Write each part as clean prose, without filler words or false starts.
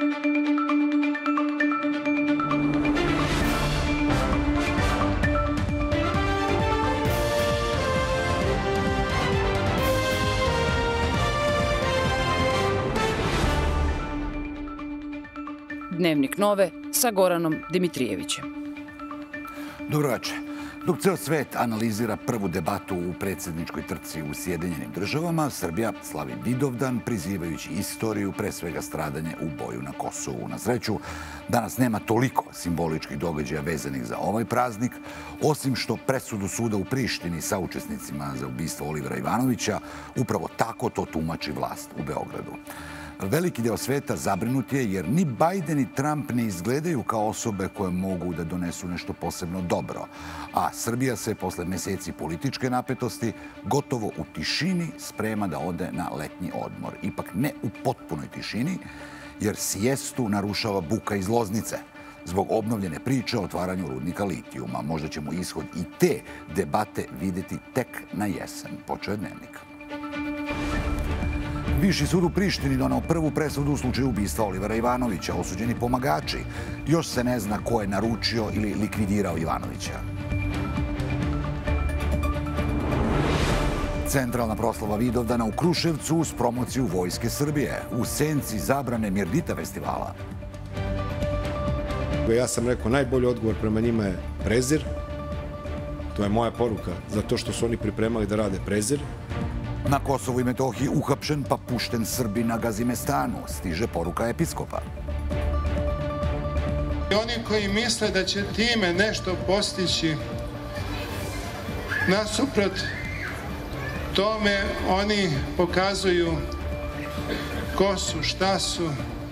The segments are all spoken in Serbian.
Dnevnik Nove sa Goranom Dimitrijevićem. Dobro večer. Dok ceo svet analizira prvu debatu u predsjedničkoj trci u Sjedinjenim državama, Srbija slavi Vidovdan, prizivajući istoriju, pre svega stradanje u boju na Kosovu. Na sreću, danas nema toliko simboličkih događaja vezanih za ovaj praznik, osim što presudu suda u Prištini saučesnicima za ubistvo Olivera Ivanovića upravo tako to tumači vlast u Beogradu. Veliki deo sveta zabrinut je jer ni Biden ni Trump ne izgledaju kao osobe koje mogu da donesu nešto posebno dobro. A Srbija se posle meseci političke napetosti gotovo u tišini sprema da ode na letnji odmor. Ipak ne u potpunoj tišini, jer sijestu narušava buka iz Loznice. Zbog obnovljene priče o otvaranju rudnika litijuma. Možda ćemo ishod i te debate videti tek na jesen. Počeo je Dnevnik. Viši sud u Prištini donao prvu presudu u slučaju ubistva Olivera Ivanovića. Osuđeni pomagači. Još se ne zna ko je naručio ili likvidirao Ivanovića. Centralna proslava Vidovdana u Kruševcu uz promociju Vojske Srbije. U senci zabrane Mirdita festivala. Ja sam rekao, najbolji odgovor prema njima je prezir. To je moja poruka, zato što su oni pripremali da rade prezir. Na Kosovu i Metohiji uhapšen pa pušten Srbin na Gazimestanu. Stiže poruka episkopa. Oni koji misle da će time nešto postići, nasuprot tome oni pokazuju ko su, šta su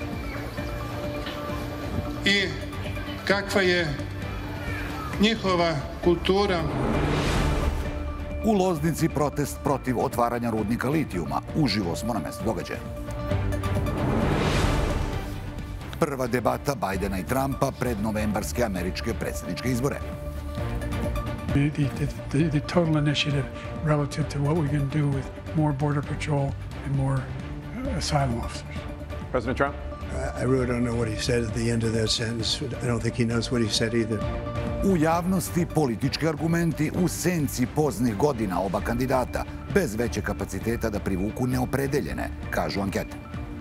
i kakva je njihova kultura. U Loznici protest protiv otvaranja rudnika litijuma. Uživo smo na mestu događaja. Prva debata Bajdena i Trumpa pred novembarske američke predsjedničke izbore. The total initiative relative to what we're going to do with more border patrol and more asylum officers. President Trump? I really don't know what he said at the end of that sentence. I don't think he knows what he said either. U javnosti politički argumenti u senci poznih godina oba kandidata, bez veće kapaciteta da privuku neopredeljene, kažu ankete.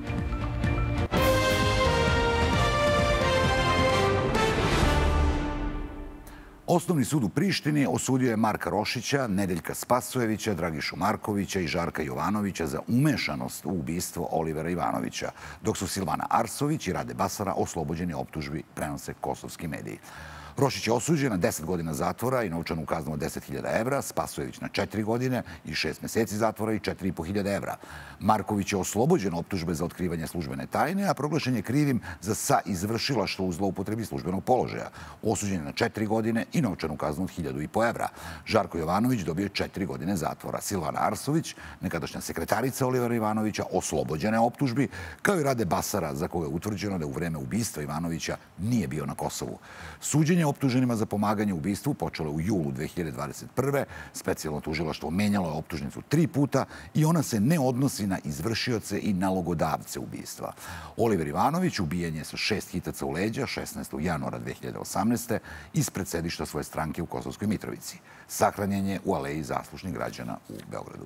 Osnovni sud u Prištini osudio je Marka Rošića, Nedeljka Spasojevića, Dragišu Markovića i Žarka Jovanovića za umešanost u ubistvo Olivera Ivanovića, dok su Silvana Arsović i Rade Basara oslobođeni optužbi, prenose kosovski mediji. Rošić je osuđen na 10 godina zatvora i novčanu kaznu od 10.000 evra, Spasojević na 4 godine i 6 meseci zatvora i 4.500 evra. Marković je oslobođen optužbe za otkrivanje službene tajne, a proglašen je krivim za saizvršilaštvo u zloupotrebi službenog položaja. Osuđen je na 4 godine i novčanu kaznu od 1.500 evra. Žarko Jovanović dobio je 4 godine zatvora. Silvana Arsović, nekadašnja sekretarica Olivera Ivanovića, oslobođena je optužbi, kao i Rade Basara, za koga je utvrđeno da u vreme ubistva Ivanovića nije bio na Kosovu. Suđenje optuženima za pomaganje u ubistvu počelo u julu 2021. Specijalno tužilaštvo menjalo je optužnicu 3 puta i ona se ne odnosi na izvršioce i nalogodavce ubistva. Oliver Ivanović ubijen je sa 6 hitaca u leđa 16. januara 2018. ispred sedišta svoje stranke u Kosovskoj Mitrovici. Sahranjen je u aleji zaslušnih građana u Beogradu.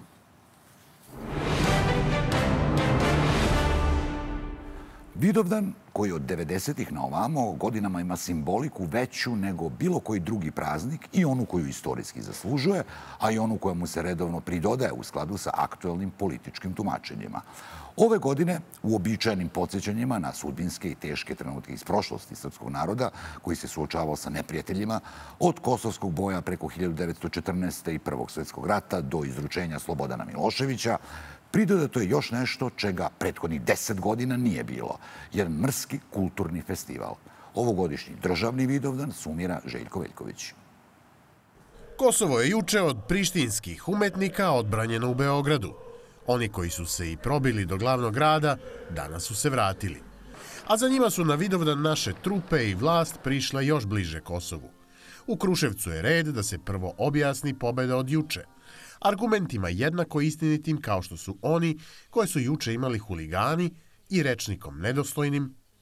Vidovdan, koji od 90-ih na ovamo godinama ima simboliku veću nego bilo koji drugi praznik i onu koju istorijski zaslužuje, a i onu koja mu se redovno pridodaje u skladu sa aktuelnim političkim tumačenjima. Ove godine, uobičajenim podsjećanjima na sudbinske i teške trenutke iz prošlosti srpskog naroda, koji se suočavao sa neprijateljima, od kosovskog boja preko 1914. i Prvog svjetskog rata do izručenja Slobodana Miloševića, pridodato je još nešto čega prethodnih 10 godina nije bilo. Jedan mrski kulturni festival. Ovogodišnji državni Vidovdan sumira Željko Veljković. Kosovo je juče od prištinskih umetnika odbranjeno u Beogradu. Oni koji su se i probili do glavnog grada, danas su se vratili. A za njima su na Vidovdan naše trupe i vlast prišle još bliže Kosovu. U Kruševcu je red da se prvo objasni pobeda od juče. Argumentima jednako istinitim kao što su oni koje su juče imali huligani i rečnikom nedostojnim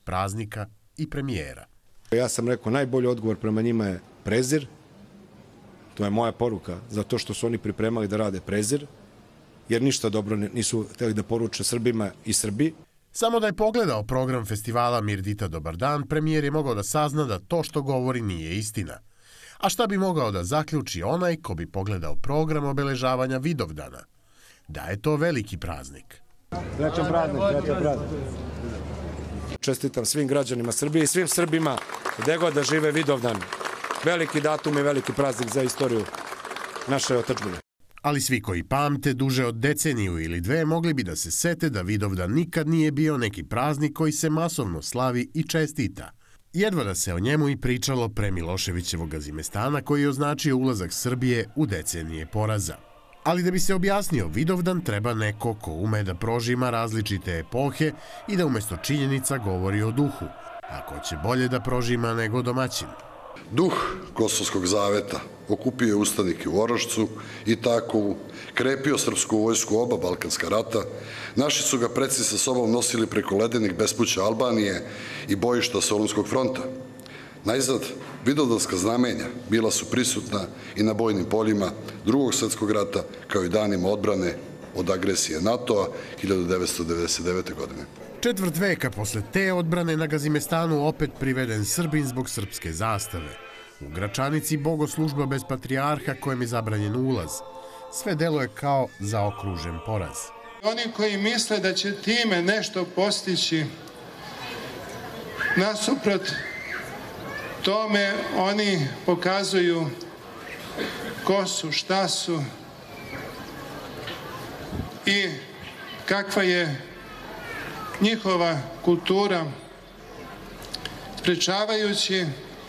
praznika i premijera. Ja sam rekao, najbolji odgovor prema njima je prezir. To je moja poruka, zato što su oni pripremali da rade prezir, jer ništa dobro nisu hteli da poruče Srbima i Srbiji. Samo da je pogledao program festivala Mirdita Dobar dan, premijer je mogao da sazna da to što govori nije istina. A šta bi mogao da zaključi onaj ko bi pogledao program obeležavanja Vidovdana? Da je to veliki praznik. Srećan praznik, srećan praznik. Čestitam svim građanima Srbije i svim Srbima gde god da žive Vidovdan. Veliki datum i veliki praznik za istoriju naše otadžbine. Ali svi koji pamte duže od deceniju ili dve mogli bi da se sete da Vidovdan nikad nije bio neki praznik koji se masovno slavi i čestita. Jedva da se o njemu i pričalo pre Miloševićevog Gazimestana koji je označio ulazak Srbije u decenije poraza. Ali da bi se objasnio Vidovdan treba neko ko ume da prožima različite epohe i da umesto činjenica govori o duhu. A ko će bolje da prožima nego domaćin? Duh Kosovskog zaveta okupio je ustanike u Orošcu i Takovu, krepio srpsku vojsku oba Balkanska rata, naši su ga preci sa sobom nosili preko ledenih bespuća Albanije i bojišta Solunskog fronta. Najzad, vidovdanska znamenja bila su prisutna i na bojnim poljima Drugog svjetskog rata, kao i danima odbrane od agresije NATO-a 1999. godine. Četvrt veka posle te odbrane na Gazimestanu opet priveden Srbin zbog srpske zastave. U Gračanici bogoslužba bez patrijarha kojem je zabranjen ulaz. Sve deluje kao zaokružen poraz. Oni koji misle da će time nešto postići, nasuprot tome oni pokazuju ko su, šta su i kakva je njihova kultura, sprečavajući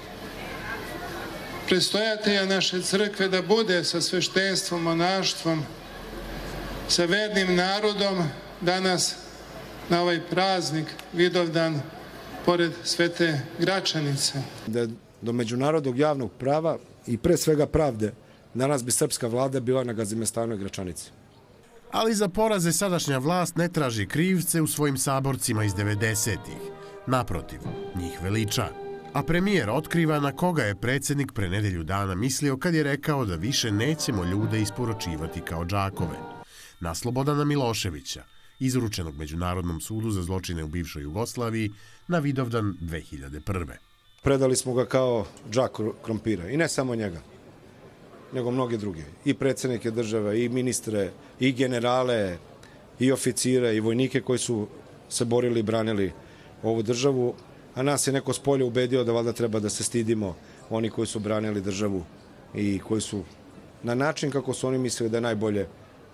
predstojatelja naše crkve da bude sa sveštenstvom, monaštvom, sa vernim narodom danas na ovaj praznik Vidovdan pored Svete Gračanice. Da do međunarodnog javnog prava i pre svega pravde danas bi srpska vlada bila na Gazimestanu i Gračanici. Ali za poraze sadašnja vlast ne traži krivce u svojim saborcima iz 90-ih. Naprotiv, njih veliča. A premijer otkriva na koga je predsjednik pre nedelju dana mislio kad je rekao da više nećemo ljude isporučivati kao džakove. Na Slobodana Miloševića, izručenog Međunarodnom sudu za zločine u bivšoj Jugoslaviji na Vidovdan 2001. Predali smo ga kao džak krompira i ne samo njega, nego mnogi drugi. I predsjednike države, i ministre, i generale, i oficire, i vojnike koji su se borili i branili ovu državu, a nas je neko s polja ubedio da valjda treba da se stidimo oni koji su branili državu i koji su na način kako su oni mislili da je najbolje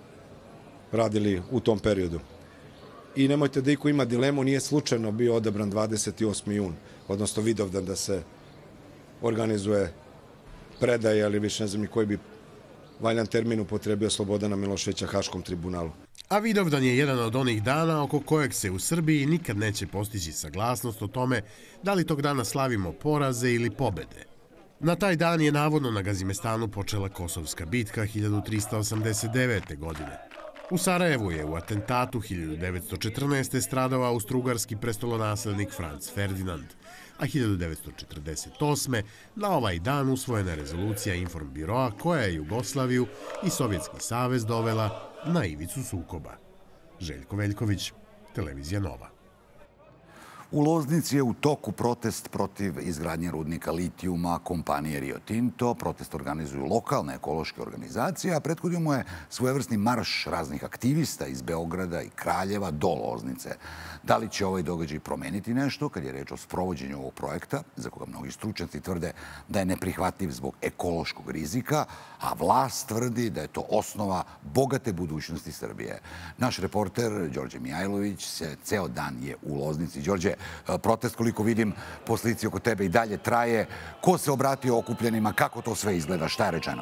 radili u tom periodu. I nemojte da iko ima dilemu, nije slučajno bio odabran 28. jun, odnosno Vidovdan da se organizuje predaje, ali više ne znam ni koji bi valjan termin upotrebio Slobodana Miloševića Haškom tribunalu. A Vidovdan je jedan od onih dana oko kojeg se u Srbiji nikad neće postići saglasnost o tome da li tog dana slavimo poraze ili pobede. Na taj dan je navodno na Gazimestanu počela Kosovska bitka 1389. godine. U Sarajevu je u atentatu 1914. stradao austrougarski prestolonaslednik Franz Ferdinand, a 1948. na ovaj dan usvojena rezolucija Informbiroa koja je Jugoslaviju i Sovjetski savez dovela na ivicu sukoba. Željko Veljković, Televizija Nova. U Loznici je u toku protest protiv izgradnje rudnika litijuma kompanije Rio Tinto. Protest organizuju lokalne ekološke organizacije, a prethodio mu je svojevrsni marš raznih aktivista iz Beograda i Kraljeva do Loznice. Da li će ovaj događaj promeniti nešto kad je reč o sprovođenju ovog projekta, za koga mnogi stručnjaci tvrde da je neprihvatljiv zbog ekološkog rizika, a vlast tvrdi da je to osnova bogate budućnosti Srbije. Naš reporter Đorđe Mijajlović ceo dan je u Loznici. Đorđe, protest, koliko vidim, po slici oko tebe i dalje traje. Ko se obratio okupljenima? Kako to sve izgleda? Šta je rečeno?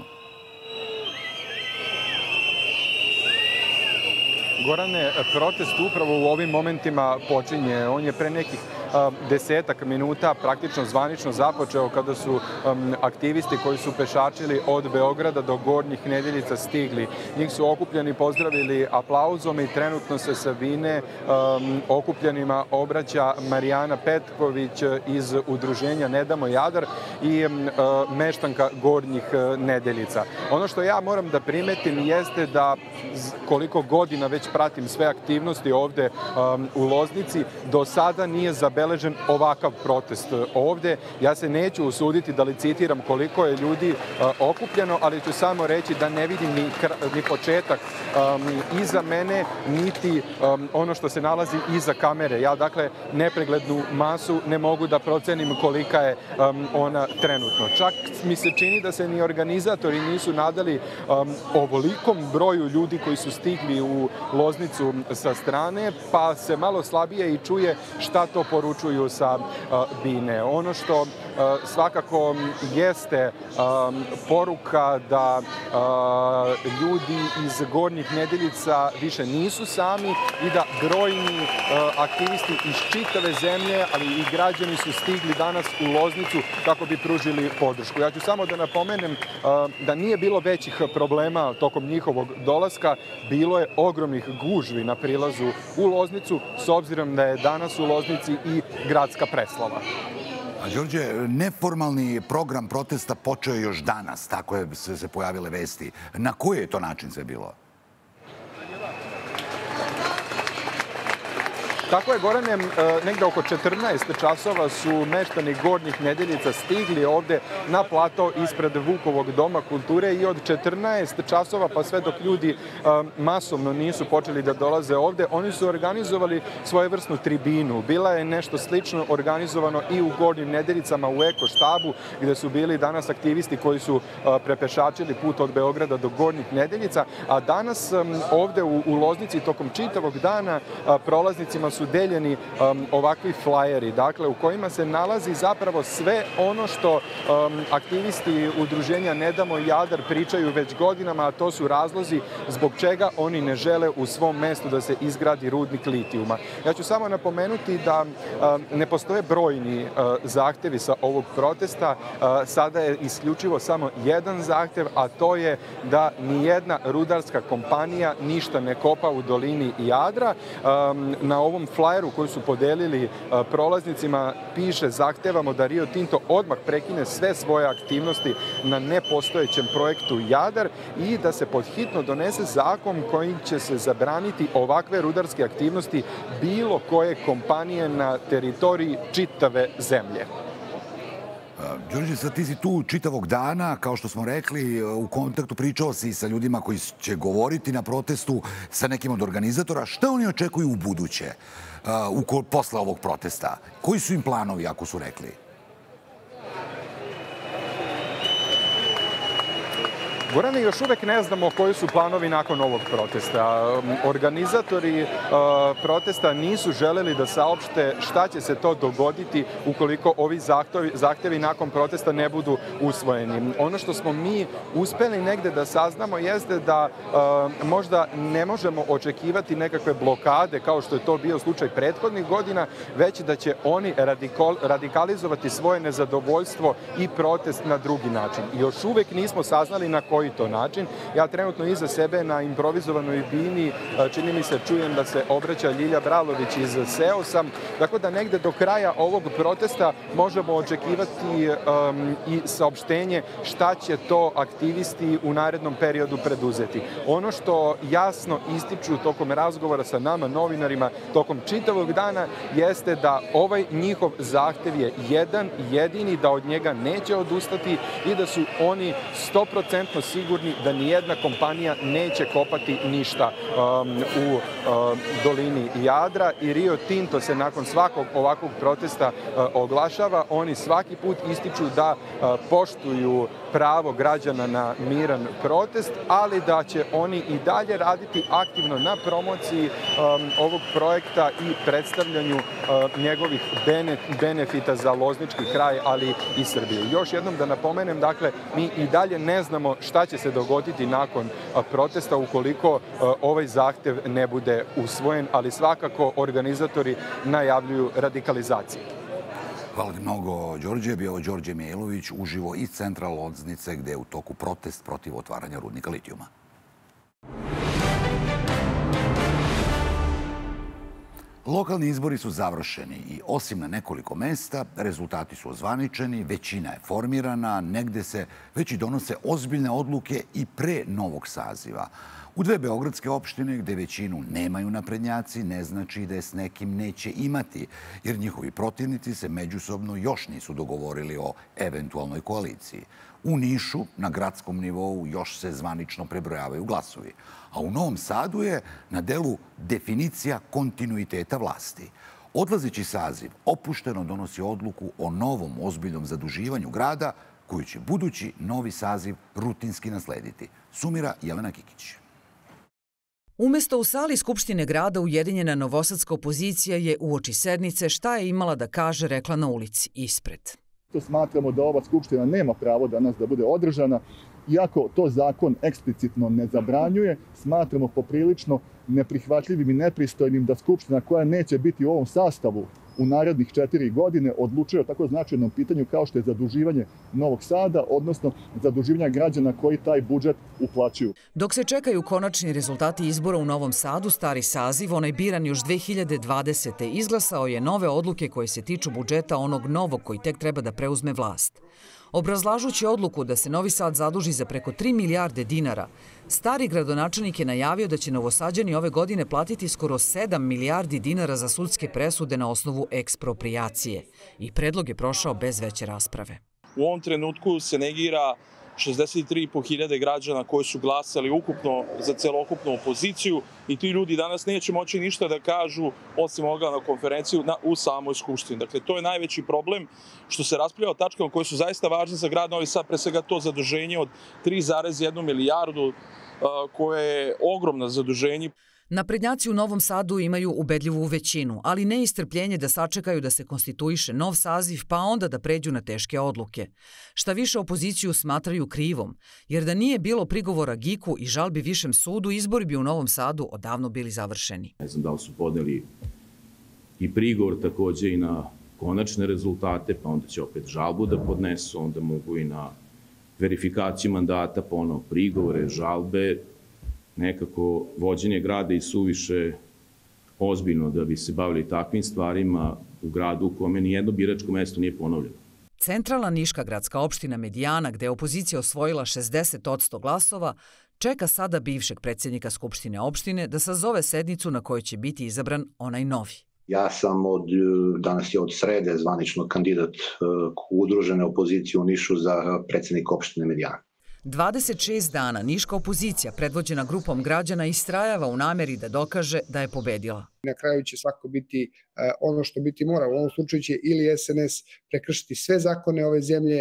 Gorane, protest upravo u ovim momentima počinje. On je pre nekih 10 minuta praktično zvanično započeo kada su aktivisti koji su pešačili od Beograda do Gornjih Nedeljica stigli. Njih su okupljeni pozdravili aplauzom i trenutno se sa bine okupljenima obraća Marijana Petković iz udruženja Ne damo Jadar i meštanka Gornjih Nedeljica. Ono što ja moram da primetim jeste da koliko godina već pratim sve aktivnosti ovde u Loznici, do sada nije zabeležen ovakav protest ovde. Ja se neću usuditi da licitiram koliko je ljudi okupljeno, ali ću samo reći da ne vidim ni početak iza mene, niti ono što se nalazi iza kamere. Ja, dakle, nepreglednu masu ne mogu da procenim kolika je ona trenutno. Čak mi se čini da se ni organizatori nisu nadali ovolikom broju ljudi koji su stigli u Loznicu sa strane, pa se malo slabije i čuje šta to poručuju sa bine. Ono što svakako jeste poruka da ljudi iz Gornjih Nedeljica više nisu sami i da brojni aktivisti iz čitave zemlje, ali i građani su stigli danas u Loznicu kako bi pružili podršku. Ja ću samo da napomenem da nije bilo većih problema tokom njihovog dolaska. Bilo je ogromnih gužvi na prilazu u Loznicu, s obzirom da je danas u Loznici i gradska preslava. A Đorđe, neformalni program protesta počeo je još danas, tako je se pojavile vesti. Na koji je to način sve bilo? Tako je, Gorane, negde oko 14 časova su meštani Gornjih Nedeljica stigli ovde na plato ispred Vukovog doma kulture i od 14 časova pa sve dok ljudi masovno nisu počeli da dolaze ovde, oni su organizovali svojevrsnu tribinu. Bila je nešto slično organizovano i u Gornjim Nedeljicama u Eko štabu, gde su bili danas aktivisti koji su prepešačili put od Beograda do Gornjih Nedeljica, a danas ovde u Loznici tokom čitavog dana prolaznicima su deljeni ovakvi flajeri, dakle, u kojima se nalazi zapravo sve ono što aktivisti udruženja Ne damo Jadar pričaju već godinama, a to su razlozi zbog čega oni ne žele u svom mestu da se izgradi rudnik litijuma. Ja ću samo napomenuti da ne postoje brojni zahtevi sa ovog protesta. Sada je isključivo samo jedan zahtev, a to je da nijedna rudarska kompanija ništa ne kopa u dolini Jadra. Na ovom flajeru koji su podelili prolaznicima piše: zahtevamo da Rio Tinto odmah prekine sve svoje aktivnosti na nepostojećem projektu Jadar i da se podhitno donese zakon kojim će se zabraniti ovakve rudarske aktivnosti bilo koje kompanije na teritoriji čitave zemlje. Đorđe, sad ti si tu čitavog dana, kao što smo rekli, u kontaktu pričao si sa ljudima koji će govoriti na protestu, sa nekim od organizatora. Šta oni očekuju u buduće, posle ovog protesta? Koji su im planovi, ako su rekli? Gorane, još uvek ne znamo koji su planovi nakon ovog protesta. Organizatori protesta nisu želeli da saopšte šta će se to dogoditi ukoliko ovi zahtevi nakon protesta ne budu usvojeni. Ono što smo mi uspeli negde da saznamo jeste da možda ne možemo očekivati nekakve blokade kao što je to bio slučaj prethodnih godina, već da će oni radikalizovati svoje nezadovoljstvo i protest na drugi način. Još uvek nismo saznali na koji to način. Ja trenutno iza sebe na improvizovanoj bini, čini mi se, čujem da se obraća Ljilja Bralović iz SEOS-a, tako da negde do kraja ovog protesta možemo očekivati i saopštenje šta će to aktivisti u narednom periodu preduzeti. Ono što jasno ističu tokom razgovora sa nama, novinarima, tokom čitavog dana, jeste da ovaj njihov zahtev je jedan jedini, da od njega neće odustati i da su oni 100% sigurni da nijedna kompanija neće kopati ništa u dolini Jadra i Rio Tinto se nakon svakog ovakvog protesta oglašava. Oni svaki put ističu da poštuju pravo građana na miran protest, ali da će oni i dalje raditi aktivno na promociji ovog projekta i predstavljanju njegovih benefita za loznički kraj, ali i Srbiju. Još jednom da napomenem, dakle, mi i dalje ne znamo šta šta će se dogoditi nakon protesta ukoliko ovaj zahtev ne bude usvojen, ali svakako organizatori najavljuju radikalizaciju. Hvala ti mnogo, Đorđe. Bio ovo Đorđe Mijailović uživo iz centra Loznice, gde je u toku protest protiv otvaranja rudnika litijuma. Lokalni izbori su završeni i osim na nekoliko mesta, rezultati su ozvaničeni, većina je formirana, negde se već i donose ozbiljne odluke i pre novog saziva. U dve beogradske opštine gde većinu nemaju naprednjaci ne znači da je s nekim neće imati, jer njihovi protivnici se međusobno još nisu dogovorili o eventualnoj koaliciji. U Nišu, na gradskom nivou, još se zvanično prebrojavaju glasovi. A u Novom Sadu je na delu definicija kontinuiteta vlasti. Odlazeći saziv opušteno donosi odluku o novom ozbiljnom zaduživanju grada, koju će budući novi saziv rutinski naslediti. Sumira Jelena Kikić. Umesto u sali Skupštine grada ujedinjena novosadska opozicija je uoči sednice šta je imala da kaže rekla na ulici ispred. Smatramo da ova Skupština nema pravo danas da bude održana. Iako to zakon eksplicitno ne zabranjuje, smatramo poprilično neprihvatljivim i nepristojnim da Skupština koja neće biti u ovom sastavu u narednih 4 godine odlučuje o tako značajnom pitanju kao što je zaduživanje Novog Sada, odnosno zaduživanja građana koji taj budžet uplaćuju. Dok se čekaju konačni rezultati izbora u Novom Sadu, stari saziv, onaj biran još 2020. izglasao je nove odluke koje se tiču budžeta onog novog koji tek treba da preuzme vlast. Obrazlažući odluku da se Novi Sad zaduži za preko 3 milijarde dinara, stari gradonačelnik je najavio da će Novosađani ove godine platiti skoro 7 milijardi dinara za sudske presude na osnovu eksproprijacije. I predlog je prošao bez veće rasprave. U ovom trenutku se negira 63.500 građana koji su glasali ukupno za celokupnu opoziciju i ti ljudi danas neće moći ništa da kažu osim ovoga na konferenciju u samoj Skupštini. Dakle, to je najveći problem što se raspravlja o tačkama koje su zaista važne za grad Novi Sad, pre svega to zaduženje od 3,1 milijardu koje je ogromno zaduženje. Naprednjaci u Novom Sadu imaju ubedljivu većinu, ali ne i strpljenje da sačekaju da se konstituiše nov saziv, pa onda da pređu na teške odluke. Šta više, opoziciju smatraju krivom, jer da nije bilo prigovora GIK-u i žalbi Višem sudu, izbori bi u Novom Sadu odavno bili završeni. Ne znam da li su podneli i prigovor takođe i na konačne rezultate, pa onda će opet žalbu da podnesu, onda mogu i na verifikaciju mandata, ponovo prigovore, žalbe. Nekako vođenje grada i suviše ozbiljno da bi se bavili takvim stvarima u gradu u kome nijedno biračko mesto nije ponovljeno. Centralna niška gradska opština Medijana, gde je opozicija osvojila 60% glasova, čeka sada bivšeg predsjednika Skupštine opštine da sazove sednicu na kojoj će biti izabran onaj novi. Ja sam danas je od srede zvanično kandidat udružene opozicije u Nišu za predsjednika opštine Medijana. 26 dana niška opozicija, predvođena grupom građana, istrajava u nameri da dokaže da je pobedila. Na kraju će svako biti ono što biti mora. U ovom slučaju će ili SNS prekršiti sve zakone ove zemlje,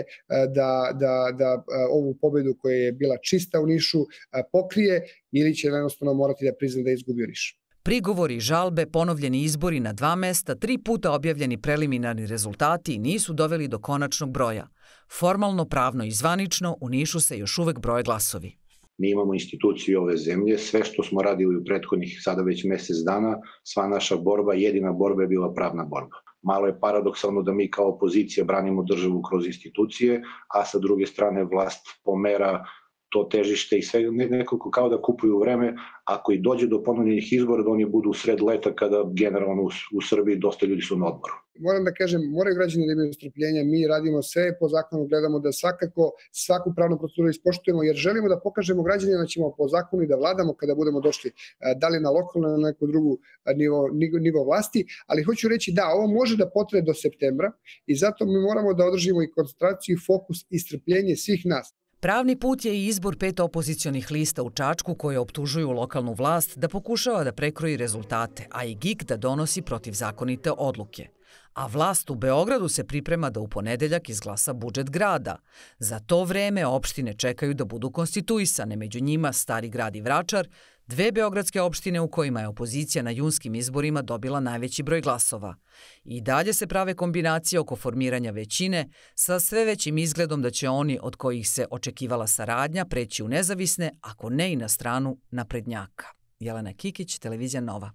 da ovu pobedu koja je bila čista u Nišu pokrije, ili će jednostavno morati da prizna da je izgubio Niš. Prigovori, žalbe, ponovljeni izbori na 2 mesta, 3 puta objavljeni preliminarni rezultati nisu doveli do konačnog broja. Formalno, pravno i zvanično u Nišu se još uvek broje glasovi. Mi imamo instituciju ove zemlje, sve što smo radili u prethodnih sada već mesec dana, sva naša borba, jedina borba je bila pravna borba. Malo je paradoksalno da mi kao opozicija branimo državu kroz institucije, a sa druge strane vlast pomera to težište i sve nekako kao da kupuju vreme, ako i dođe do ponovljenih izbora, da oni budu u sred leta kada generalno u Srbiji dosta ljudi su na odmoru. Moram da kažem, moraju građani da imaju strpljenja, mi radimo sve po zakonu, gledamo da svakako svaku pravnu proceduru ispoštujemo, jer želimo da pokažemo građanima da ćemo po zakonu i da vladamo kada budemo došli, da li na lokalno ili na neku drugu nivo vlasti, ali hoću reći da, ovo može da potraje do septembra i zato mi moramo da održimo i koncentraciju, fokus i strpljenje svih nas. Pravni put je i izbor 5 opozicionih lista u Čačku koje optužuju lokalnu vlast da pokušava da prekroji rezultate, a i GIK da donosi protivzakonite odluke. A vlast u Beogradu se priprema da u ponedeljak izglasa budžet grada. Za to vreme opštine čekaju da budu konstituisane, među njima Stari grad i Vračar, 2 beogradske opštine u kojima je opozicija na junskim izborima dobila najveći broj glasova. I dalje se prave kombinacije oko formiranja većine sa sve većim izgledom da će oni od kojih se očekivala saradnja preći u nezavisne, ako ne i na stranu naprednjaka. Jelena Kikić, Televizija Nova.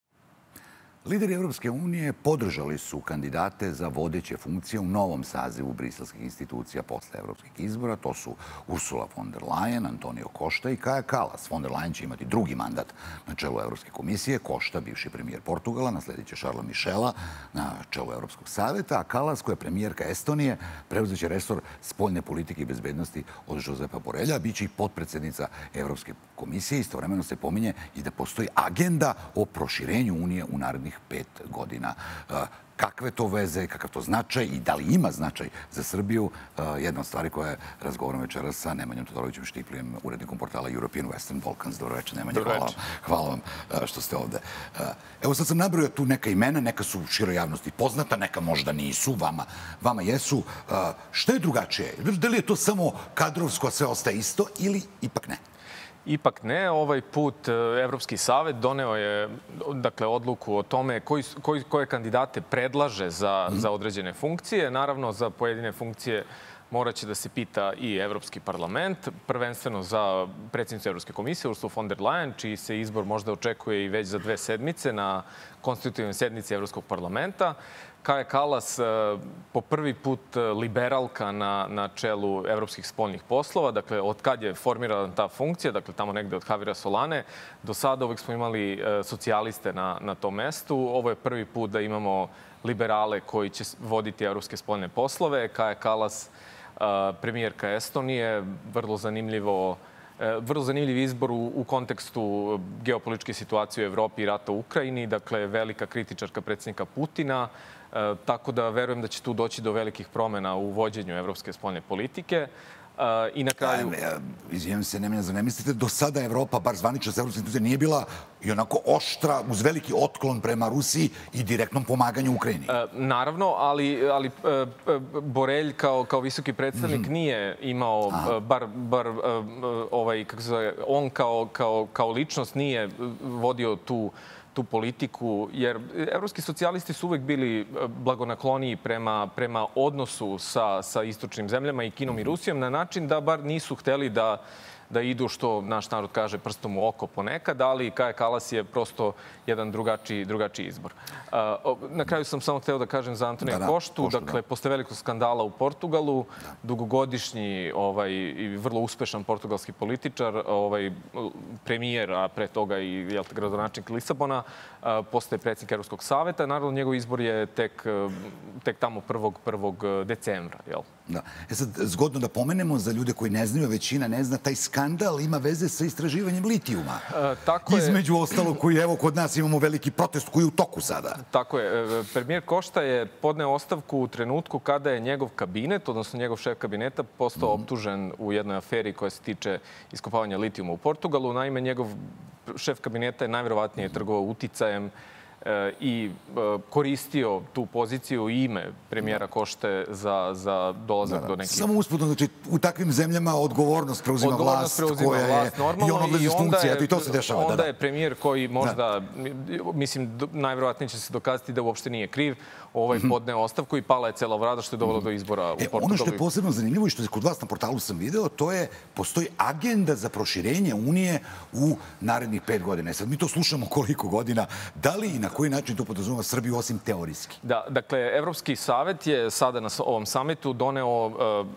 Lideri Evropske unije podržali su kandidate za vodeće funkcije u novom sazivu briselskih institucija posle evropskih izbora. To su Ursula von der Leyen, Antonio Costa i Kaja Kallas. Von der Leyen će imati drugi mandat na čelu Evropske komisije. Costa, bivši premijer Portugala, nasledit će Charlesa Michela na čelu Evropskog saveta, a Kallas, koja je premijerka Estonije, preuzeće resor spoljne politike i bezbednosti od Josepa Borrella, bit će i potpredsednica Evropske komisije. Istovremeno se pominje i da postoji agenda o proširenju Unije u narednih 5 godina. Kakve to veze, kakav to značaj i da li ima značaj za Srbiju? Jedna od stvari koje razgovaram večeras sa Nemanjom Todorovićem Štiplijem, urednikom portala European Western Balkans. Dobro večer, Nemanja. Hvala vam što ste ovde. Evo sad sam nabrojao tu neka imena, neka su široj javnosti poznata, neka možda nisu, vama jesu. Šta je drugačije? Da li je to samo kadrovsko, a sve ostaje isto ili ipak ne? Ipak ne. Ovaj put Evropski savet doneo je odluku o tome koje kandidate predlaže za određene funkcije. Naravno, za pojedine funkcije morat će da se pita i Evropski parlament, prvenstveno za predsjednicu Evropske komisije, Ursula von der Leyen, čiji se izbor možda očekuje i već za 2 sedmice na konstitutivnoj sednici Evropskog parlamenta. Kaja Kallas, po prvi put liberalka na čelu evropskih spoljnih poslova. Dakle, od kad je formirana ta funkcija, dakle, tamo negde od Javira Solane, do sada uvek smo imali socijaliste na tom mestu. Ovo je prvi put da imamo liberale koji će voditi evropske spoljne poslove. Kaja Kallas, premijerka Estonije, vrlo zanimljiv izbor u kontekstu geopolitičke situacije u Evropi i rata u Ukrajini. Dakle, velika kritičarka predsjednika Putina. Tako da verujem da će tu doći do velikih promena u vođenju evropske spoljne politike. I na kraju... Izvijem se, ne mislite, do sada Evropa, bar zvanična evropska institucija, nije bila i onako oštra uz veliki otklon prema Rusiji i direktnom pomaganju Ukrajini? Naravno, ali Borrell kao visoki predstavnik nije imao, on kao ličnost nije vodio tu politiku, jer evropski socijalisti su uvek bili blagonakloniji prema odnosu sa istočnim zemljama i Kinom i Rusijom na način da bar nisu hteli da idu, što naš narod kaže, prstom u oko ponekad, ali Kaja Kallas je prosto jedan drugačiji izbor. Na kraju sam samo hteo da kažem za Antonija Costu. Dakle, posle velikog skandala u Portugalu, dugogodišnji i vrlo uspešan portugalski političar, premijer, a pre toga i gradonačelnik Lisabona, postaje predsjednik Evropskog saveta. Naravno, njegov izbor je tek tamo 1. decembra. Sad, zgodno da pomenemo za ljude koji ne znaju, većina ne zna, taj skandal ima veze sa istraživanjem litijuma. Između ostalog, koji evo kod nas imamo veliki protest koji je u toku sada. Tako je. Premijer Costa je podneo ostavku u trenutku kada je njegov kabinet, odnosno njegov šef kabineta, postao optužen u jednoj aferi koja se tiče iskopavanja litijuma u Portugalu. Naime, njegov šef kabineta je najverovatnije trgovao uticajem i koristio tu poziciju i ime premijera Coste za dolazak do nekih... Samo usputno, znači u takvim zemljama odgovornost preuzima vlast koja je i on odlazi iz funkcije, i to se dešava. Onda je premijer koji možda, mislim, najverovatnije će se dokazati da uopšte nije kriv, podneo ostavku i pala je cela vlada, što je dovelo do izbora u Portugalu. Ono što je posebno zanimljivo i što je kod vas na portalu sam video, to je, postoji agenda za proširenje Unije u narednih 5 godina. Sad mi to slušamo koliko godina. Da li i na koji način to podrazumeva Srbiju osim teorijski? Da, dakle, Evropski savet je sada na ovom samitu doneo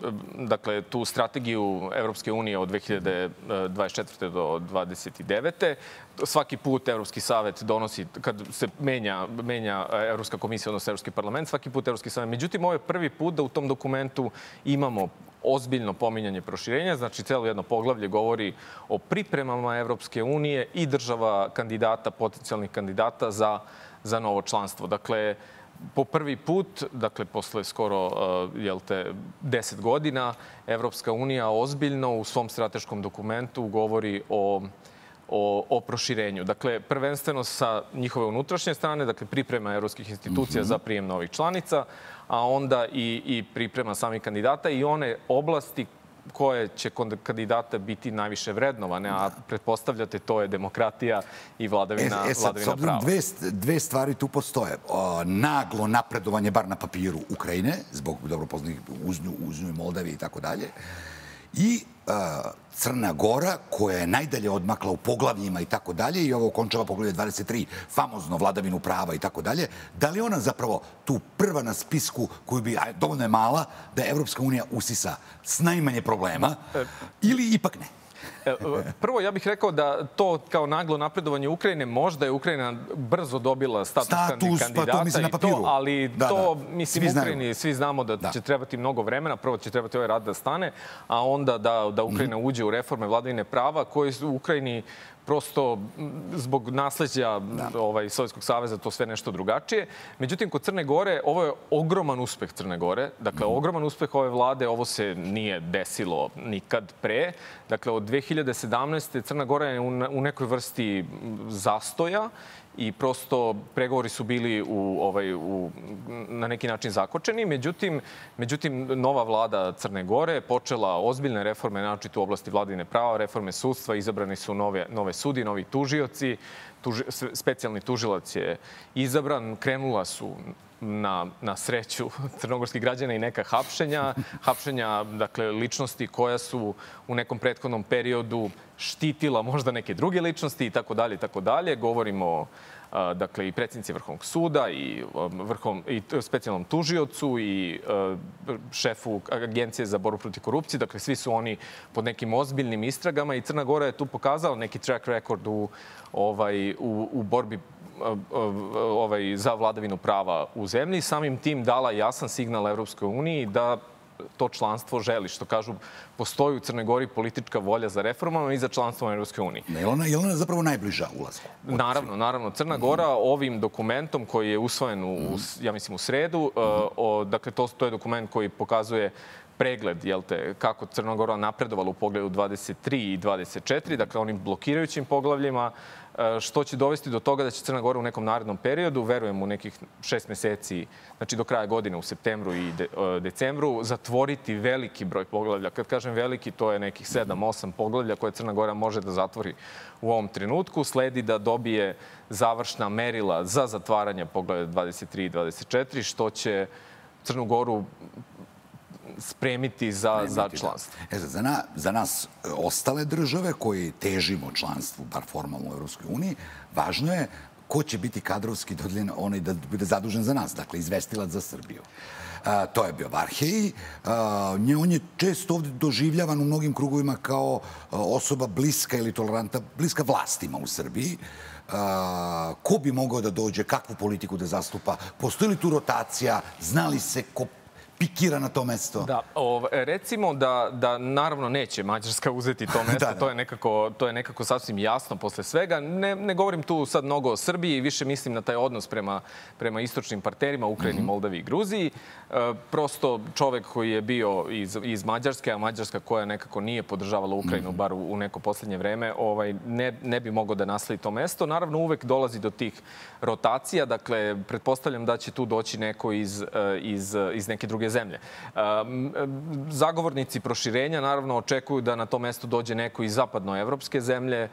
tu strategiju Evropske unije od 2024. do 2029. Svaki put Evropski savet donosi, kad se menja Evropska komisija, odnosno Evropski parlament, svaki put Evropski savet. Međutim, ovo je prvi put da u tom dokumentu imamo ozbiljno pominjanje proširenja. Znači, celo jedno poglavlje govori o pripremama Evropske unije i država kandidata, potencijalnih kandidata za novo članstvo. Dakle, po prvi put, dakle, posle skoro 10 godina, Evropska unija ozbiljno u svom strateškom dokumentu govori o proširenju. Dakle, prvenstveno sa njihove unutrašnje strane, dakle, priprema evropskih institucija za prijem novih članica, a onda i priprema samih kandidata i one oblasti koje će kandidata biti najviše vrednovane, a pretpostavljate to je demokratija i vladavina prava. Dve stvari tu postoje. Naglo napredovanje, bar na papiru, Ukrajine, zbog dobro poznanih Uznju i Moldavije i tako dalje, i Crna Gora, koja je najdalje odmakla u poglavljima i tako dalje, i ovo okončava poglavlje 23, famozno vladavinu prava i tako dalje. Da li ona zapravo tu prva na spisku, koju bi, dovoljno je mala, da Evropska unija usisa s najmanje problema, ili ipak ne? Prvo, ja bih rekao da to kao naglo napredovanje Ukrajine, možda je Ukrajina brzo dobila status kandidata i to, ali to, mislim, u Ukrajini svi znamo da će trebati mnogo vremena. Prvo će trebati ovaj rat da stane, a onda da Ukrajina uđe u reforme vladavine prava, koje su u Ukrajini prosto zbog nasleđa Sovjetskog saveza to sve nešto drugačije. Međutim, kod Crne Gore ovo je ogroman uspeh Crne Gore. Dakle, ogroman uspeh ove vlade. Ovo se nije desilo nikad pre. Dakle, od 2017. Crna Gora je u nekoj vrsti zastoja i prosto pregovori su bili na neki način zakočeni. Međutim, nova vlada Crne Gore je počela ozbiljne reforme, naročito u oblasti vladavine prava, reforme sudstva, izabrani su nove sudije, novi tužioci, specijalni tužilac je izabran, krenula su na sreću crnogorskih građana i neka hapšenja, dakle, ličnosti koja su u nekom prethodnom periodu štitila možda neke druge ličnosti i tako dalje, i tako dalje. Govorimo dakle, i predsjednici Vrhovnog suda i specijalnom tužiocu i šefu Agencije za borbu protiv korupcije. Dakle, svi su oni pod nekim ozbiljnim istragama i Crna Gora je tu pokazala neki track record u borbi za vladavinu prava u zemlji. Samim tim dala jasan signal Evropskoj uniji da to članstvo želi. Što kažu, postoji u Crnoj Gori politička volja za reformama i za članstvom Evropske unije. Je li ona zapravo najbliža ulazku? Naravno. Crna Gora ovim dokumentom koji je usvojen, ja mislim, u sredu, dakle, to je dokument koji pokazuje pregled, kako Crna Gora napredovala u pogledu 23 i 24, dakle, onim blokirajućim poglavljima, što će dovesti do toga da će Crna Gora u nekom narednom periodu, verujem u nekih 6 meseci, znači do kraja godine u septembru i decembru, zatvoriti veliki broj poglavlja. Kad kažem veliki, to je nekih 7-8 poglavlja koje Crna Gora može da zatvori u ovom trenutku. Sledi da dobije završna merila za zatvaranje poglavlja 23 i 24, što će Crnu Goru spremiti za članstvo. Za nas ostale države koji težimo članstvu, bar formalno u Evropskoj uniji, važno je ko će biti kadrovski dodeljen onaj da bude zadužen za nas, dakle izvestilac za Srbiju. To je bio Varhelji. On je često ovdje doživljavan u mnogim krugovima kao osoba bliska ili toleranta, bliska vlastima u Srbiji. Ko bi mogao da dođe, kakvu politiku da zastupa? Postoji li tu rotacija? Zna li se ko pikira na to mesto? Da, recimo da naravno neće Mađarska uzeti to mesto, to je nekako sasvim jasno posle svega. Ne govorim tu sad mnogo o Srbiji, više mislim na taj odnos prema istočnim partnerima, Ukrajini, Moldaviji i Gruziji. Prosto čovek koji je bio iz Mađarske, a Mađarska koja nekako nije podržavala Ukrajinu, bar u neko poslednje vreme, ne bi mogao da nasledi to mesto. Naravno, uvek dolazi do tih rotacija, dakle, pretpostavljam da će tu doći neko iz neke druge zemlje. Zagovornici proširenja naravno očekuju da na to mesto dođe neko iz zapadnoevropske zemlje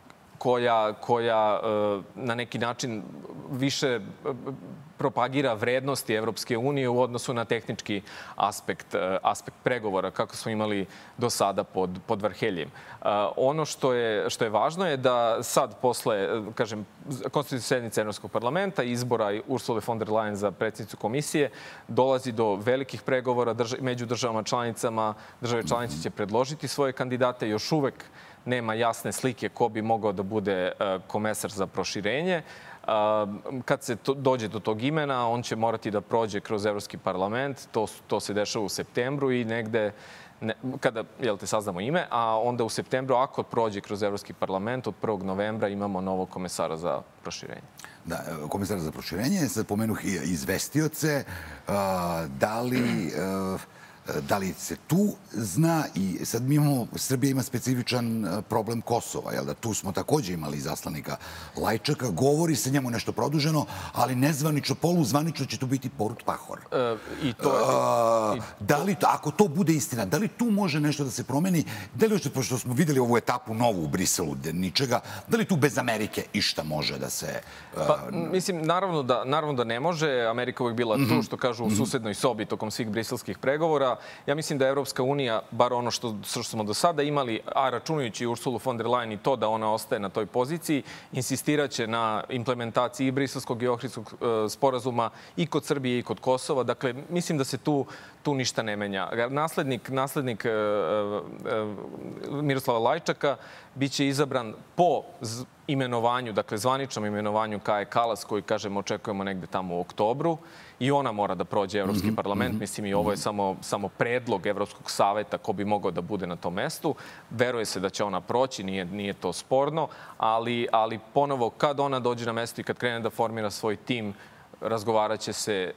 koja na neki način više propagira vrednosti Evropske unije u odnosu na tehnički aspekt pregovora, kako smo imali do sada pod Varheljem. Ono što je važno je da sad posle, kažem, konstitutivne sednice Evropskog parlamenta, izbora Ursule von der Leyen za predsjednicu komisije, dolazi do velikih pregovora među državama članicama. Države članice će predložiti svoje kandidate. Još uvek nema jasne slike ko bi mogao da bude komesar za proširenje. Kad se dođe do tog imena, on će morati da prođe kroz Evropski parlament. To se dešava u septembru i negde kada saznamo ime, a onda u septembru, ako prođe kroz Evropski parlament, od 1. novembra imamo novog komesara za proširenje. Da, komesara za proširenje. Sad pomenuh i izvestioce. Da li se tu zna i sad Srbija ima specifičan problem Kosova, jel da tu smo takođe imali izaslanika Lajčaka, govori se njemu nešto produženo, ali nezvanično, poluzvanično će tu biti Borut Pahor. Da li, ako to bude istina, da li tu može nešto da se promeni? Da li, pošto smo videli ovu etapu novu u Briselu, ničega, da li tu bez Amerike išta može da se... Mislim, naravno da ne može. Amerika uvijek bila tu, što kažu, u susednoj sobi tokom svih briselskih pregovora. Ja mislim da Evropska unija, bar ono što smo do sada imali, a računajući Ursulu von der Leyen i to da ona ostaje na toj poziciji, insistiraće na implementaciji i briselskog i Ohridskog sporazuma i kod Srbije i kod Kosova. Dakle, mislim da se tu ništa ne menja. Naslednik Miroslava Lajčaka biće izabran po imenovanju, dakle zvaničnom imenovanju Kaje Kalas, koji, kažem, očekujemo negde tamo u oktobru, i ona mora da prođe Evropski parlament. Mislim, i ovo je samo predlog Evropskog saveta ko bi mogao da bude na tom mestu. Veruje se da će ona proći, nije to sporno, ali ponovo, kad ona dođe na mesto i kad krene da formira svoj tim, razgovarat će se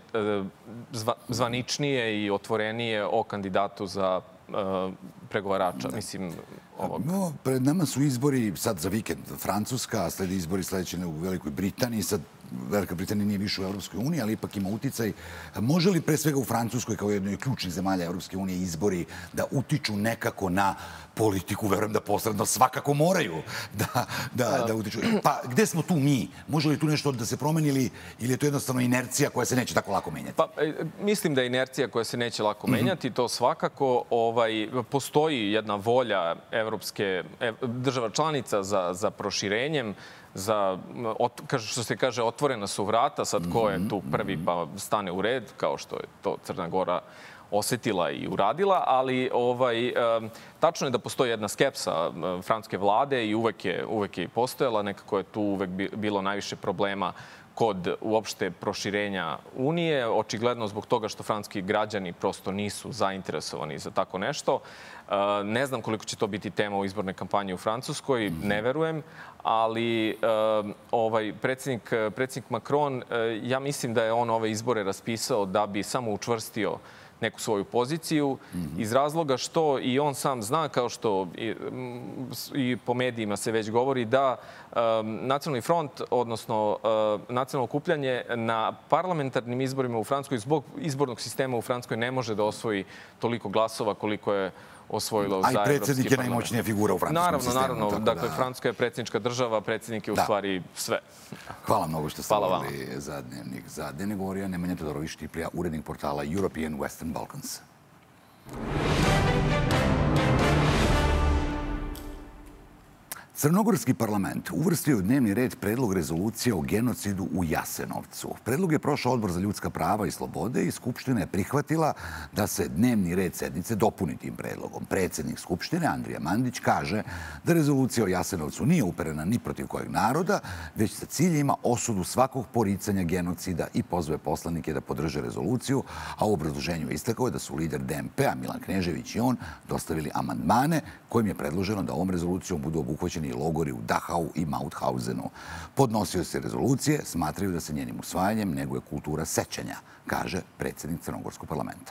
zvaničnije i otvorenije o kandidatu za pregovarača. Mislim, pred nama su izbori sad za vikend Francuska, a sledi izbori sledeće u Velikoj Britaniji. Sad Velika Britanija nije više u Evropskoj uniji, ali ipak ima uticaj. Može li pre svega u Francuskoj, kao jednoj ključnih zemalja Evropske unije, izbori da utiču nekako na politiku? Verujem da posredno svakako moraju da utiču. Pa gde smo tu mi? Može li tu nešto da se promeni ili je to jednostavno inercija koja se neće tako lako menjati? Pa, mislim da je inercija koja se neće lako menjati. To svakako. Postoji jedna volja država članica za proširenjem, što se kaže, otvorena su vrata, sad ko je tu prvi pa stane u red, kao što je to Crna Gora osetila i uradila, ali tačno je da postoji jedna skepsa francuske vlade i uvek je i postojala. Nekako je tu uvek bilo najviše problema kod uopšte proširenja Unije, očigledno zbog toga što francuski građani prosto nisu zainteresovani za tako nešto. Ne znam koliko će to biti tema u izbornoj kampanji u Francuskoj, ne verujem, ali predsjednik Macron, ja mislim da je on ove izbore raspisao da bi samo učvrstio neku svoju poziciju, iz razloga što i on sam zna, kao što i po medijima se već govori, da Nacionalni front, odnosno nacionalno okupljanje na parlamentarnim izborima u Francuskoj zbog izbornog sistema u Francuskoj ne može da osvoji toliko glasova koliko je osvojila za Evropski parlament. A i predsjednik je najmoćnija figura u francuskom sistemu. Naravno. Dakle, Francuska je predsjednička država, predsjednik je u stvari sve. Hvala mnogo što ste govorili za Dnevnik za dnevne. Govorio Nemanja Todorović-Štiplja, urednik portala European Western Balkans. Crnogorski parlament uvrstio je u dnevni red predlog rezolucije o genocidu u Jasenovcu. Predlog je prošao Odbor za ljudska prava i slobode i Skupština je prihvatila da se dnevni red sednice dopuni tim predlogom. Predsjednik Skupštine, Andrija Mandić, kaže da rezolucija o Jasenovcu nije uperena ni protiv kojeg naroda, već sa ciljima osudu svakog poricanja genocida i pozove poslanike da podrže rezoluciju, a u obrazloženju istakao je da su lider DNP-a Milan Knežević i on dostavili amandmane kojim je predloženo da ovom rezolucijom budu obuhvaćeni i logori u Dachau i Mauthausenu. Podnosioci rezolucije smatraju da se njenim usvajanjem neguje kultura sećanja, kaže predsjednik Crnogorskog parlamenta.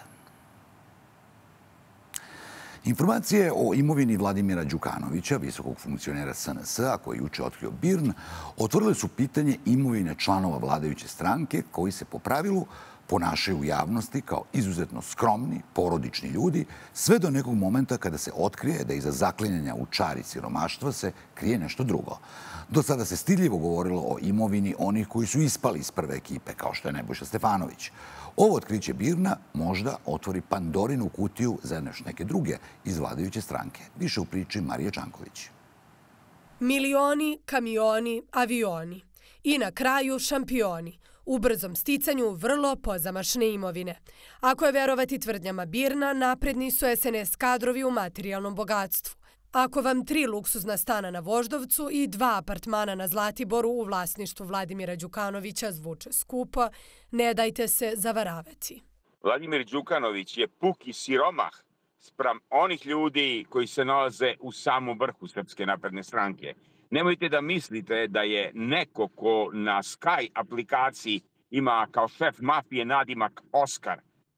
Informacije o imovini Vladimira Đukanovića, visokog funkcionera SNS-a koji je juče otkrio BIRN, otvorile su pitanje imovine članova vladajuće stranke koji se po pravilu ponašaju u javnosti kao izuzetno skromni, porodični ljudi, sve do nekog momenta kada se otkrije da iza zaklinjanja u čari siromaštva se krije nešto drugo. Do sada se stidljivo govorilo o imovini onih koji su ispali iz prve ekipe, kao što je Nebojša Stefanović. Ovo otkriće BIRN-a možda otvori Pandorinu kutiju za još neke druge iz vladajuće stranke. Više u priči Marije Čanković. Milioni, kamioni, avioni i na kraju šampioni u brzom sticanju vrlo pozamašne imovine. Ako je verovati tvrdnjama BIRN-a, napredni su SNS kadrovi u materijalnom bogatstvu. Ako vam 3 luksuzna stana na Voždovcu i 2 apartmana na Zlatiboru u vlasništvu Vladimira Đukanovića zvuče skupo, ne dajte se zavaravati. Vladimir Đukanović je puki siromah spram onih ljudi koji se nalaze u samom vrhu Srpske napredne stranke. Nemojte da mislite da je neko ko na Sky aplikaciji ima kao šef mafije nadimak Oskar.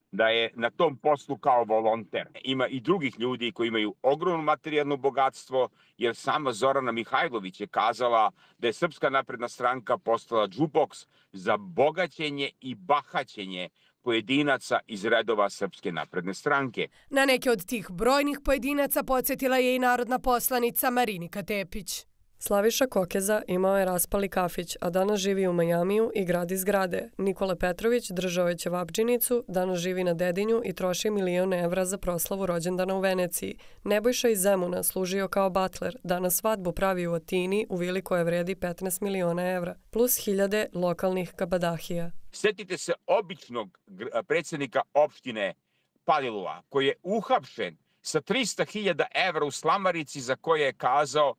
da je na tom poslu kao volonter. Ima i drugih ljudi koji imaju ogromno materijalno bogatstvo, jer sama Zorana Mihajlović je kazala da je Srpska napredna stranka postala džuboks za bogaćenje i bahaćenje pojedinaca iz redova Srpske napredne stranke. Na neke od tih brojnih pojedinaca podsjetila je i narodna poslanica Marinika Tepić. Slaviša Kokeza imao je raspali kafić, a danas živi u Majamiju i gradi zgrade. Nikola Petrović držao je ćevabdžinicu, danas živi na Dedinju i troši 1.000.000 evra za proslavu rođendana u Veneciji. Nebojša iz Zemuna služio kao batler, danas svadbu pravi u Atini u vili koja vredi 15 miliona evra, plus 1000 lokalnih kabadahija. Sjetite se običnog predsjednika opštine Palilula, koji je uhapšen sa 300.000 evra u slamarici za koje je kazao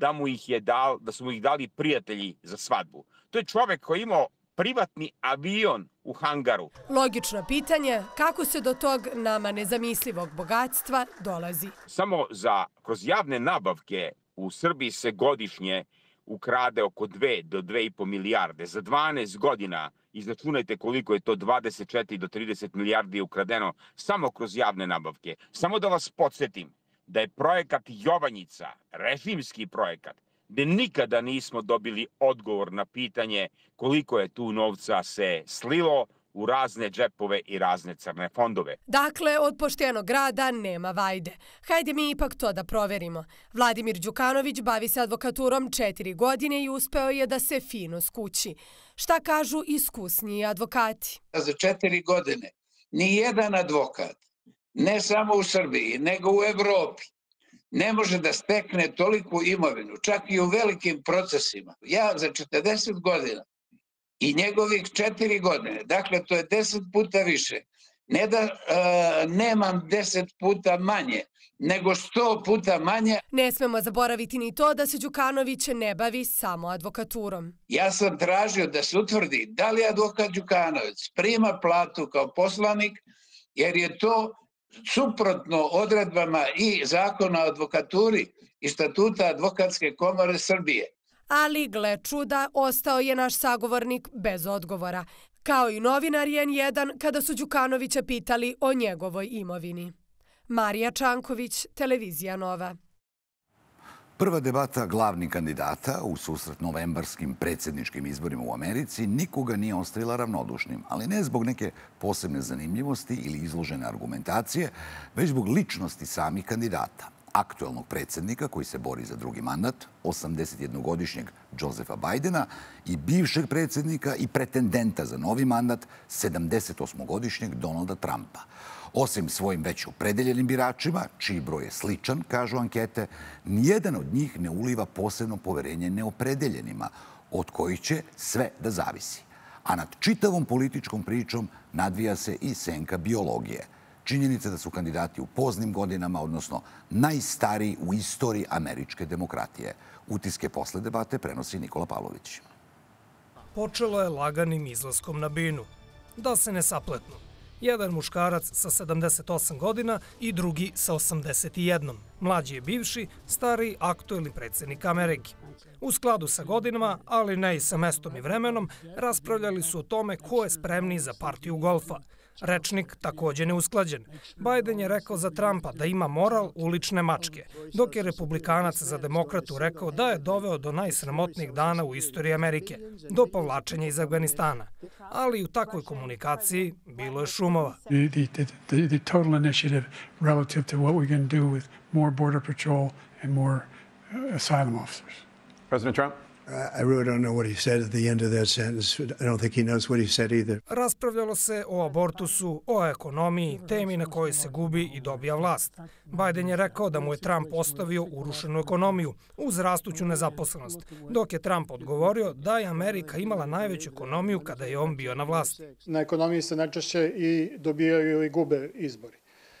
da su mu ih dali prijatelji za svadbu. To je čovjek koji je imao privatni avion u hangaru. Logično pitanje, kako se do tog nama nezamislivog bogatstva dolazi? Samo kroz javne nabavke u Srbiji se godišnje ukrade oko 2 do 2,5 milijarde. Za 12 godina izračunajte koliko je to 24 do 30 milijardi ukradeno samo kroz javne nabavke. Samo da vas podsjetim da je projekat Jovanjica, režimski projekat, gde nikada nismo dobili odgovor na pitanje koliko je tu novca se slilo u razne džepove i razne crne fondove. Dakle, od poštenog rada nema vajde. Hajde mi ipak to da proverimo. Vladimir Đukanović bavi se advokaturom 4 godine i uspeo je da se fino skući. Šta kažu iskusniji advokati? Za 4 godine nijedan advokat, ne samo u Srbiji, nego u Evropi, ne može da stekne toliku imovinu, čak i u velikim procesima. Ja za 40 godina i njegovih 4 godine, dakle to je 10 puta više, ne da nemam 10 puta manje, nego 100 puta manje. Ne smemo zaboraviti ni to da se Đukanović ne bavi samo advokaturom. Ja sam tražio da se utvrdi da li advokat Đukanović prima platu kao poslanik, jer je to suprotno odredbama i zakona o advokaturi i statuta Advokatske komore Srbije. Ali, gle čuda, ostao je naš sagovornik bez odgovora, kao i novinar N1 kada su Đukanovića pitali o njegovoj imovini. Marija Čanković, Televizija Nova. Prva debata glavnih kandidata u susret novembarskim predsjedničkim izborima u Americi nikoga nije ostavila ravnodušnim, ali ne zbog neke posebne zanimljivosti ili izložene argumentacije, već zbog ličnosti samih kandidata. Aktuelnog predsjednika koji se bori za drugi mandat, 81-godišnjeg Josefa Bajdena, i bivšeg predsjednika i pretendenta za novi mandat, 78-godišnjeg Donalda Trumpa. Osim svojim već opredeljenim biračima, čiji broj je sličan, kažu ankete, nijedan od njih ne uliva posebno poverenje neopredeljenima, od kojih će sve da zavisi. A nad čitavom političkom pričom nadvija se i senka biologije. Činjenica da su kandidati u poznim godinama, odnosno najstariji u istoriji američke demokratije. Utiske posle debate prenosi Nikola Pavlović. Počelo je laganim izlaskom na binu. Da se ne sapletnu. Jedan muškarac sa 78 godina i drugi sa 81. Mlađi je bivši, stariji aktuelni predsjednik Amerike. U skladu sa godinama, ali ne i sa mestom i vremenom, raspravljali su o tome ko je spremniji za partiju golfa. Rečnik također neusklađen. Biden je rekao za Trumpa da ima moral ulične mačke, dok je republikanac za demokratu rekao da je doveo do najsramotnijih dana u istoriji Amerike, do povlačenja iz Afganistana. Ali u takvoj komunikaciji bilo je šumova. The total initiative relative to what we can do with more border patrol and more asylum officers. President Trump? I really don't know what he said at the end of that sentence. I don't think he knows what he said either. Raspravljalo se o abortusu, o ekonomiji, temi na kojoj se gubi i dobija vlast. Biden je rekao da mu je Trump ostavio urušenu ekonomiju uz rastuću nezaposlenost, dok je Trump odgovorio da je Amerika imala najveću ekonomiju kada je on bio na vlasti. Na ekonomiji se najčešće i dobijaju ili gube izbori.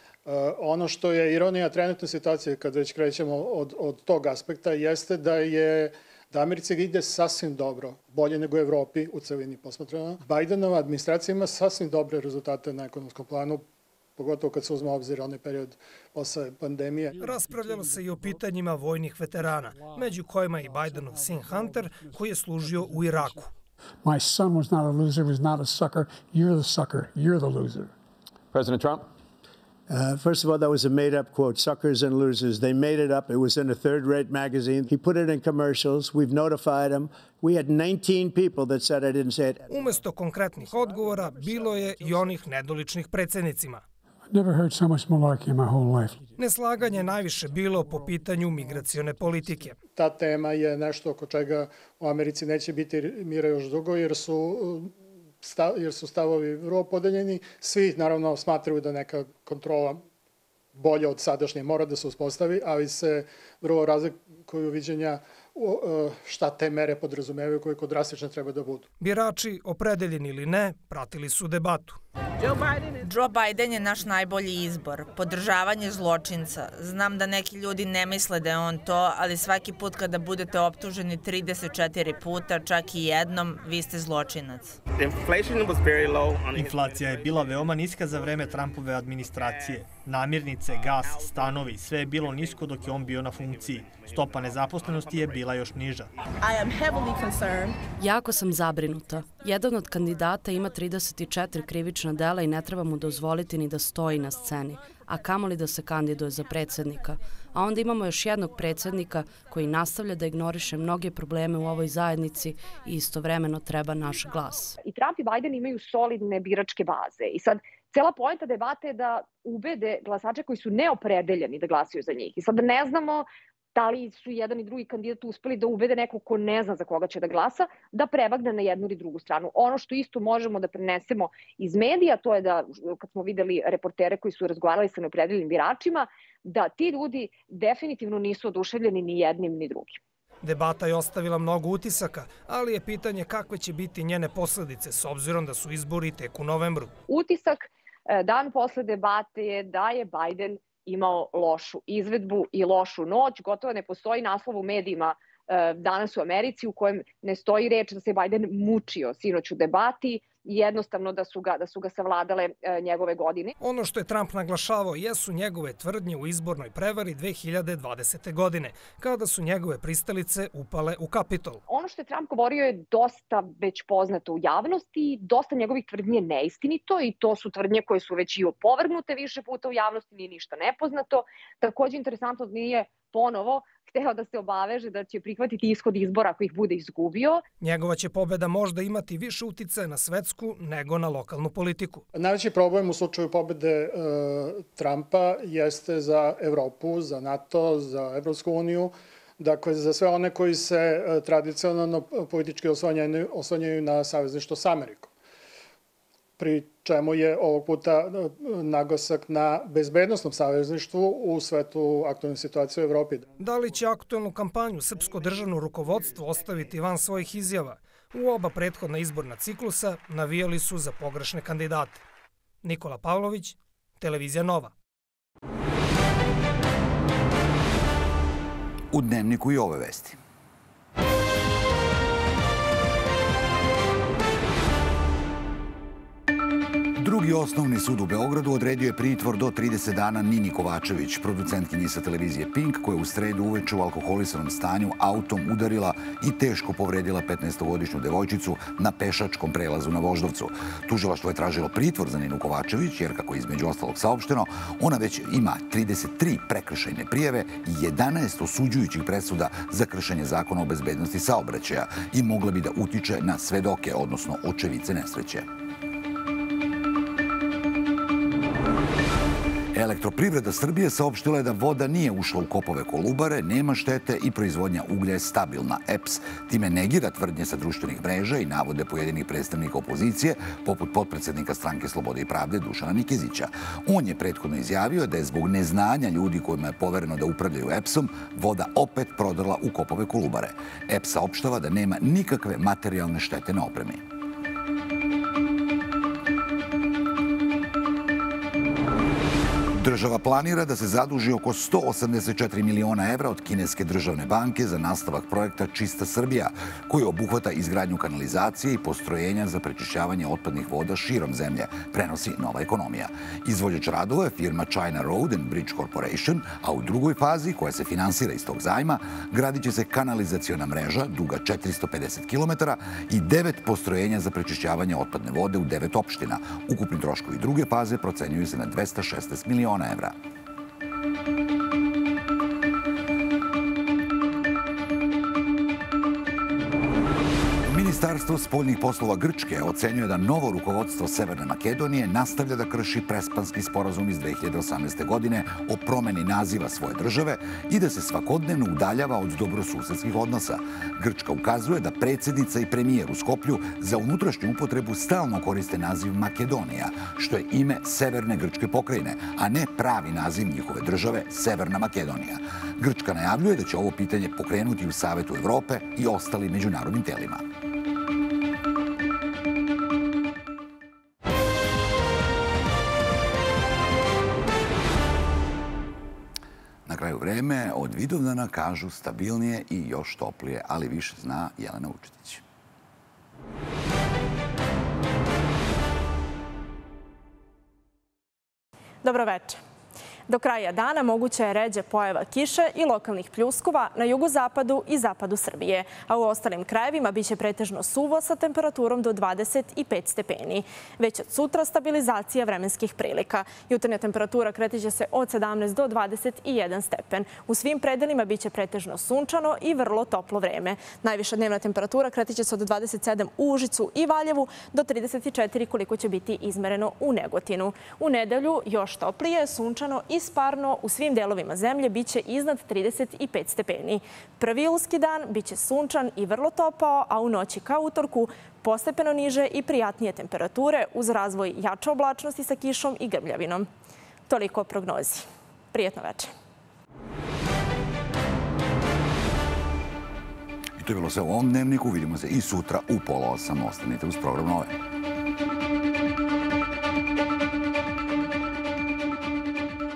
Ono što je ironija trenutne situacije, kada već krećemo od tog aspekta, jeste da Americi ide sasvim dobro, bolje nego u Evropi u celini posmatrano. Bidenova administracija ima sasvim dobre rezultate na ekonomskom planu, pogotovo kad se uzme obzir onaj period posle pandemije. Raspravljalo se i o pitanjima vojnih veterana, među kojima i Bidenov sin Hunter, koji je služio u Iraku. My son was not a loser, was not a sucker. You're the sucker. You're the loser. President Trump? First of all, that was a made-up quote, suckers and losers. They made it up. It was in a third-rate magazine. He put it in commercials. We've notified him. We had 19 people that said I didn't say it. Umesto konkretnih odgovora, bilo je i onih nedoličnih predsjednicima. Never heard so much malarkey in my whole life. Neslaganje najviše bilo po pitanju migracione politike. Ta tema je nešto oko čega u Americi neće biti mira još dugo, jer su stavovi vrlo podeljeni. Svi naravno smatraju da neka kontrola bolja od sadašnje mora da se uspostavi, ali se vrlo razlikuju viđenja šta te mere podrazumevaju, koliko drastične treba da budu. Birači, opredeljeni ili ne, pratili su debatu. Joe Biden je naš najbolji izbor. Podržavanje zločinca. Znam da neki ljudi ne misle da je on to, ali svaki put kada budete optuženi 34 puta, čak i jednom, vi ste zločinac. Inflacija je bila veoma niska za vreme Trumpove administracije. Namirnice, gas, stanovi, sve je bilo nisko dok je on bio na funkciji. Stopa nezaposlenosti je bila još niža. Jako sam zabrinuta. Jedan od kandidata ima 34 krivična dela i ne treba mu dozvoliti ni da stoji na sceni, a kamoli da se kandiduje za predsjednika. A onda imamo još jednog predsjednika koji nastavlja da ignoriše mnoge probleme u ovoj zajednici i istovremeno treba naš glas. I Trump i Biden imaju solidne biračke baze i sad cela poenta debate je da ubede glasače koji su neopredeljeni da glasaju za njih. I sad ne znamo da li su jedan i drugi kandidat uspeli da ubede nekog ko ne zna za koga će da glasa, da prevagne na jednu ili drugu stranu. Ono što isto možemo da prenesemo iz medija, to je da, kad smo videli reportere koji su razgovarali sa neopredeljenim biračima, da ti ljudi definitivno nisu oduševljeni ni jednim ni drugim. Debata je ostavila mnogo utisaka, ali je pitanje kakve će biti njene posledice s obzirom da su izbori tek u novembru. Utisak dan posle debate je da je Biden imao lošu izvedbu i lošu noć. Gotovo ne postoji naslov u medijima danas u Americi u kojem ne stoji reč da se Biden mučio sinoć u debati, jednostavno da su ga savladale njegove godine. Ono što je Trump naglašavao jesu njegove tvrdnje u izbornoj prevari 2020. godine, kada su njegove pristalice upale u Kapitol. Ono što je Trump govorio je dosta već poznato u javnosti, dosta njegovih tvrdnje je neistinito i to su tvrdnje koje su već i opovrgnute više puta u javnosti, nije ništa nepoznato. Također interesantno nije ponovo hteo da se obaveže da će prihvatiti ishod izbora ako ih bude izgubio. Njegova će pobeda možda imati više uticaja na svetsku nego na lokalnu politiku. Najveći problem u slučaju pobede Trumpa jeste za Evropu, za NATO, za Evropsku uniju, dakle za sve one koji se tradicionalno politički oslanjaju na savezništvo s Amerikom. Pri čemu je ovog puta naglasak na bezbednostnom savezništvu u svetu aktualne situacije u Evropi. Da li će aktualnu kampanju srpsko državno rukovodstvo ostaviti van svojih izjava? U oba prethodna izborna ciklusa navijali su za pogrešne kandidate. Nikola Pavlović, Televizija Nova. U Dnevniku i ove vesti. Drugi osnovni sud u Beogradu odredio je pritvor do 30 dana Nini Kovačević, producentkinji sa televizije Pink, koja je u sredu uveče u alkoholisanom stanju autom udarila i teško povredila 15-godišnju devojčicu na pešačkom prelazu na Voždovcu. Tužilaštvo je tražilo pritvor za Ninu Kovačević, jer, kako je između ostalog saopšteno, ona već ima 33 prekršajne prijave i 11 osuđujućih presuda za kršenje zakona o bezbednosti saobraćaja i mogla bi da utiče na svedoke, odnosno očevice nesreće. Elektroprivreda Srbije saopštila je da voda nije ušla u kopove Kolubare, nema štete i proizvodnja uglja je stabilna. EPS time negira tvrdnje sa društvenih mreža i navode pojedinih predstavnika opozicije, poput potpredsednika Stranke Slobode i pravde Dušana Nikezića. On je prethodno izjavio da je zbog neznanja ljudi kojima je povereno da upravljaju EPS-om voda opet prodrla u kopove Kolubare. EPS saopštava da nema nikakve materijalne štete na opremi. Država planira da se zaduži oko 184 miliona evra od Kineske državne banke za nastavak projekta Čista Srbija, koji obuhvata izgradnju kanalizacije i postrojenja za prečišćavanje otpadnih voda širom zemlje, prenosi Nova ekonomija. Izvođač radova je firma China Road and Bridge Corporation, a u drugoj fazi, koja se finansira iz tog zajma, gradit će se kanalizaciona mreža duga 450 km i 9 postrojenja za prečišćavanje otpadne vode u 9 opština. Ukupni troškovi druge faze procenjuju se na 216 miliona evra. Ministarstvo spoljnih poslova Grčke ocenjuje da novo rukovodstvo Severne Makedonije nastavlja da krši Prespanski sporazum iz 2018. godine o promeni naziva svoje države i da se svakodnevno udaljava od dobrosusedskih odnosa. Grčka ukazuje da predsjednica i premijer u Skoplju za unutrašnju upotrebu stalno koriste naziv Makedonija, što je ime Severne Grčke pokrajine, a ne pravi naziv njihove države Severna Makedonija. Grčka najavljuje da će ovo pitanje pokrenuti u Savetu Evrope i ostalim međunarodnim telima. Na kraju vreme od Vidovdana kažu stabilnije i još toplije, ali više zna Jelena Vučetić. Dobro večer. Do kraja dana moguća je ređa pojava kiše i lokalnih pljuskova na jugozapadu i zapadu Srbije, a u ostalim krajevima biće pretežno suvo sa temperaturom do 25 stepeni. Već od sutra stabilizacija vremenskih prilika. Jutarnja temperatura kretiće se od 17 do 21 stepen. U svim predelima biće pretežno sunčano i vrlo toplo vreme. Najviša dnevna temperatura kretiće se od 27 u Užicu i Valjevu do 34 koliko će biti izmereno u Negotinu. U nedelju još toplije, sunčano i sparno u svim delovima zemlje biće iznad 35 stepeni. Prvi julski dan biće sunčan i vrlo topao, a u noći ka utorku postepeno niže i prijatnije temperature uz razvoj jače oblačnosti sa kišom i grmljavinom. Toliko o prognozi. Prijetno večer. I to je bilo sve u ovom dnevniku. Vidimo se i sutra u 7:30. Ostanite uz program Nove.